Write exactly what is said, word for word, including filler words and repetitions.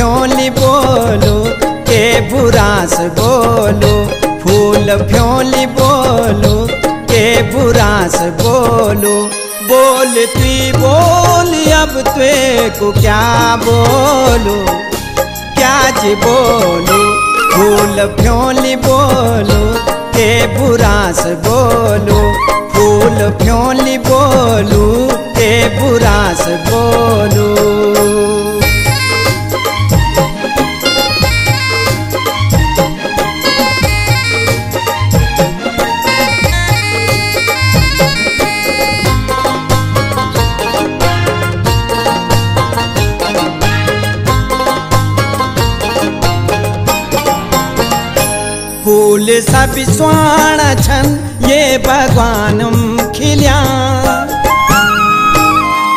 फ्योली बोलो के बुरास बोलो, फूल फ्योली बोलो के बुरास बोलो। बोल तू बोल अब त्वे को क्या बोलो, क्या जी बोलो। फूल फ्योली बोलो के बुरास बोलो, फूल फ्योली बोलो के बुरास बोलो। फूल सब स्वाण छन ये भगवान खिल्या,